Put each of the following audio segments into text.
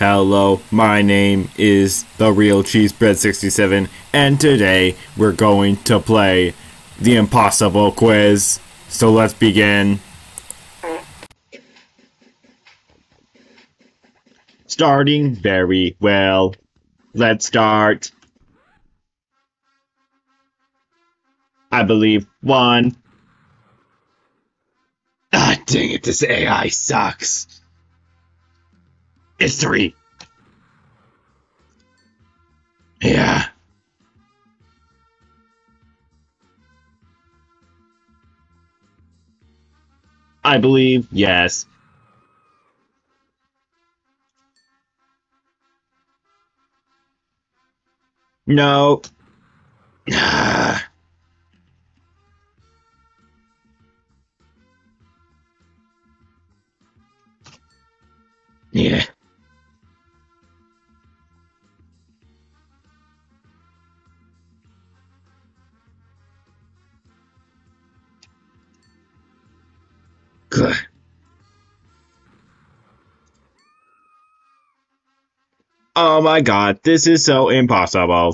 Hello, my name is The Real Cheesebread 67, and today we're going to play the Impossible Quiz. So let's begin. Starting very well. Let's start. I believe 1. Ah, dang it, this AI sucks. It's 3. Yeah. I believe yes. No. Ah. Yeah. Good. Oh my god, this is so impossible.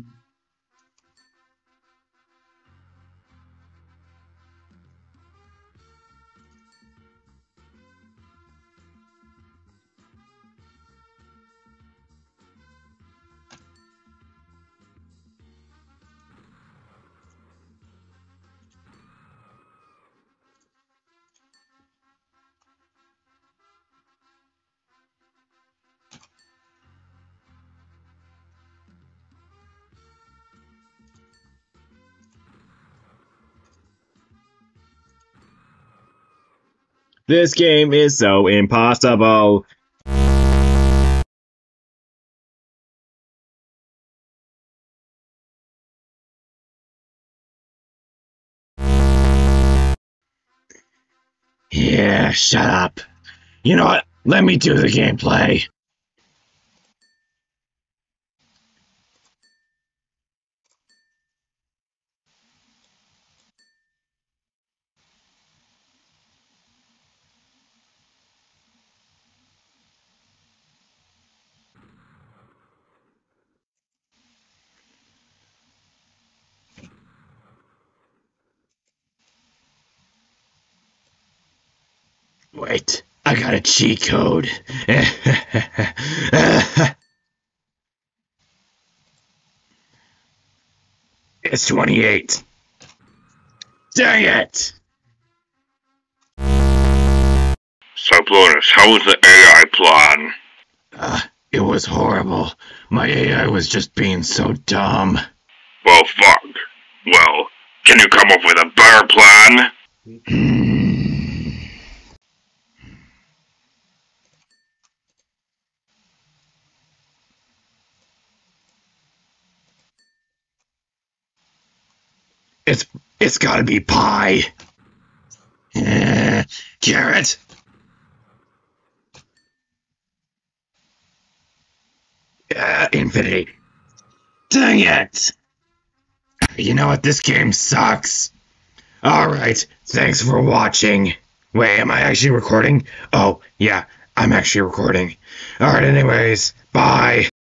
This game is so impossible. Yeah, shut up. You know what? Let me do the gameplay. Wait, I got a cheat code. It's 28. Dang it! Sublotus, how was the AI plan? It was horrible. My AI was just being so dumb. Well, fuck. Well, can you come up with a better plan? It's gotta be pie. Carrot. Infinity. Dang it! You know what? This game sucks. Alright, thanks for watching. Wait, am I actually recording? Oh, yeah, I'm actually recording. Alright, anyways, bye.